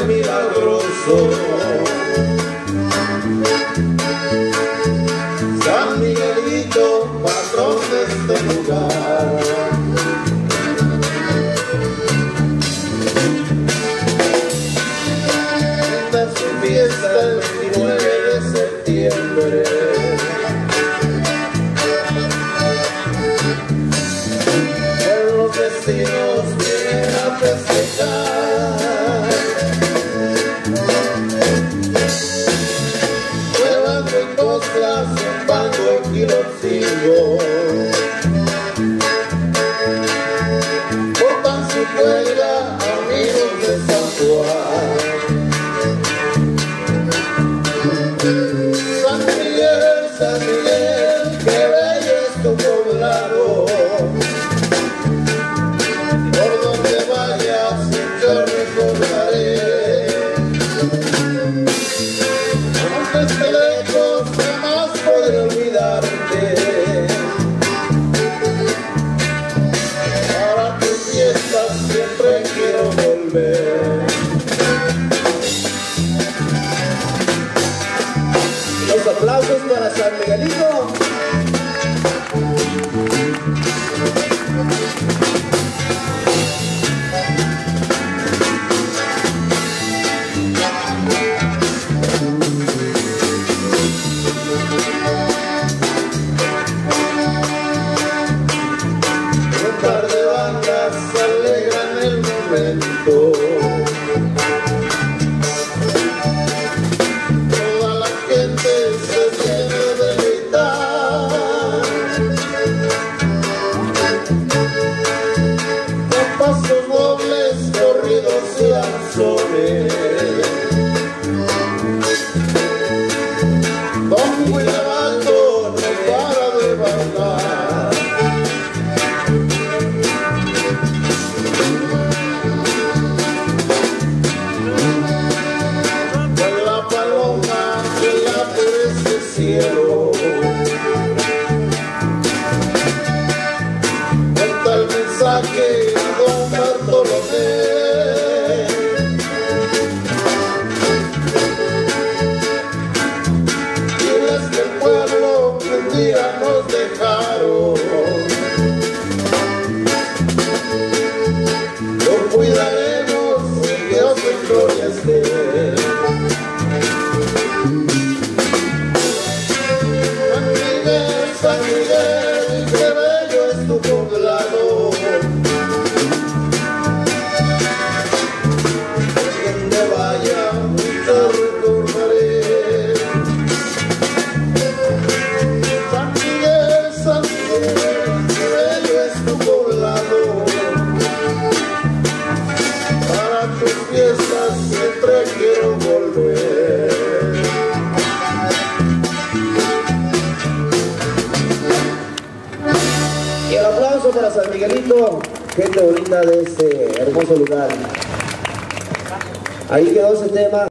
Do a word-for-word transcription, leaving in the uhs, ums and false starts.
tan milagroso. San Miguelito, patrón de este lugar. De su fiesta el veintinueve de septiembre. Con los vecinos vienen a festejar. Llevando en costlas un banco en Quilotzingo. Cortan su cuelga, amigos de San Juan. San Miguel, San Miguel, qué bello es tu poblado. Por donde vayas yo recordaré. Aunque esté lejos jamás podré olvidarte. Para tus fiestas siempre quiero volver. Los aplausos para San Miguelito. Un par de bandas alegran el momento. Toda la gente se viene de gritar. Con pasos dobles, corridos y danzones. Don Guilabaldo no para de bailar. Con la paloma vuela por ese cielo. Cuenta el mensaje a don Bartolomé. Diles que el pueblo que un día nos dejaron lo cuidaremos y Dios en gloria esté. San Miguel, San Miguel, qué bello es tu poblado. Donde vaya yo recordaré. San Miguel, San Miguel, qué bello es tu poblado. Para tus fiestas siempre quiero volver. Y el aplauso para San Miguelito, gente bonita de este hermoso lugar. Ahí quedó ese tema.